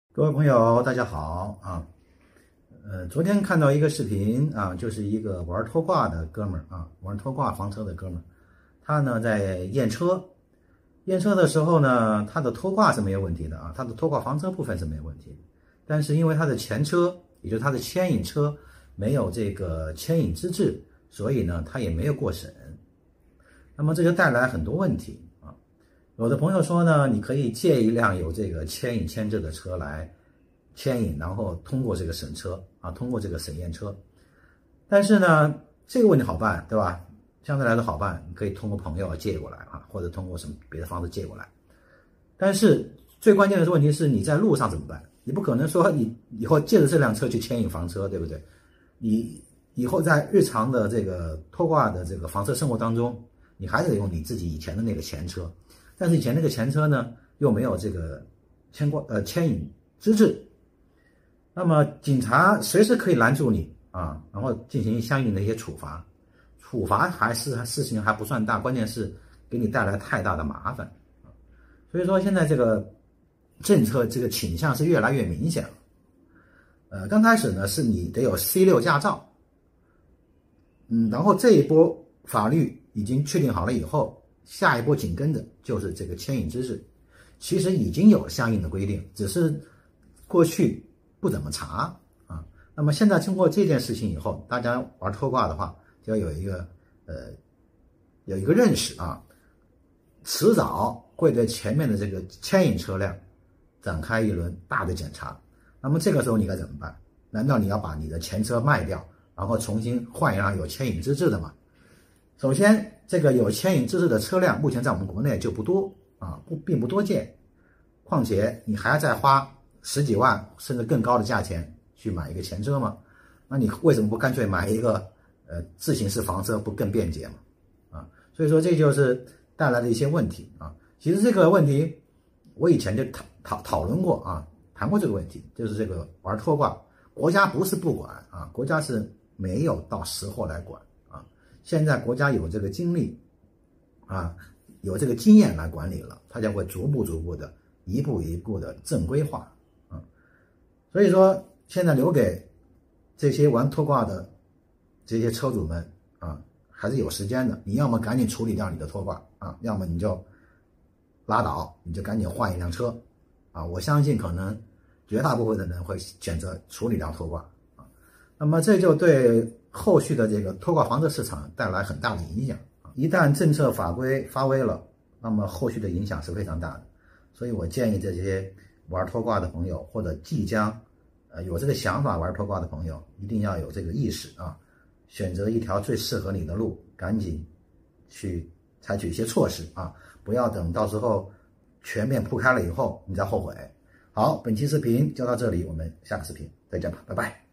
各位朋友，大家好啊！昨天看到一个视频啊，就是一个玩拖挂的哥们儿啊，玩拖挂房车的哥们儿，他呢在验车，验车的时候呢，他的拖挂是没有问题的啊，他的拖挂房车部分是没有问题，但是因为他的前车，也就是他的牵引车没有这个牵引资质，所以呢，他也没有过审，那么这就带来很多问题。有的朋友说呢，你可以借一辆有这个牵引牵制的车来牵引，然后通过这个审车啊，通过这个审验车。但是呢，这个问题好办，对吧？相对来说好办，你可以通过朋友借过来啊，或者通过什么别的方式借过来。但是最关键的问题是你在路上怎么办？你不可能说你以后借着这辆车去牵引房车，对不对？你以后在日常的这个拖挂的这个房车生活当中，你还得用你自己以前的那个前车。但是以前那个前车呢，又没有这个牵引资质，那么警察随时可以拦住你啊，然后进行相应的一些处罚，处罚还是事情还不算大，关键是给你带来太大的麻烦。所以说现在这个政策这个倾向是越来越明显了。刚开始呢是你得有 C6 驾照，然后这一波法律已经确定好了以后。下一波紧跟的就是这个牵引资质，其实已经有相应的规定，只是过去不怎么查啊。那么现在经过这件事情以后，大家玩拖挂的话，就要有一个认识啊，迟早会对前面的这个牵引车辆展开一轮大的检查。那么这个时候你该怎么办？难道你要把你的前车卖掉，然后重新换一辆有牵引资质的吗？首先，这个有牵引资质的车辆，目前在我们国内就不多啊，并不多见。况且你还要再花十几万甚至更高的价钱去买一个前车吗？那你为什么不干脆买一个自行式房车，不更便捷吗？啊，所以说这就是带来的一些问题啊。其实这个问题我以前就讨论过啊，谈过这个问题，就是这个玩拖挂，国家不是不管啊，国家是没有到时候来管。现在国家有这个精力啊，有这个经验来管理了，它将会逐步的一步一步的正规化啊。所以说现在留给这些玩拖挂的这些车主们啊，还是有时间的。你要么赶紧处理掉你的拖挂啊，要么你就拉倒，你就赶紧换一辆车啊。我相信可能绝大部分的人会选择处理掉拖挂啊。那么这就对后续的这个拖挂房车市场带来很大的影响，一旦政策法规发威了，那么后续的影响是非常大的。所以我建议这些玩拖挂的朋友，或者即将有这个想法玩拖挂的朋友，一定要有这个意识啊，选择一条最适合你的路，赶紧去采取一些措施啊，不要等到时候全面铺开了以后你再后悔。好，本期视频就到这里，我们下个视频再见吧，拜拜。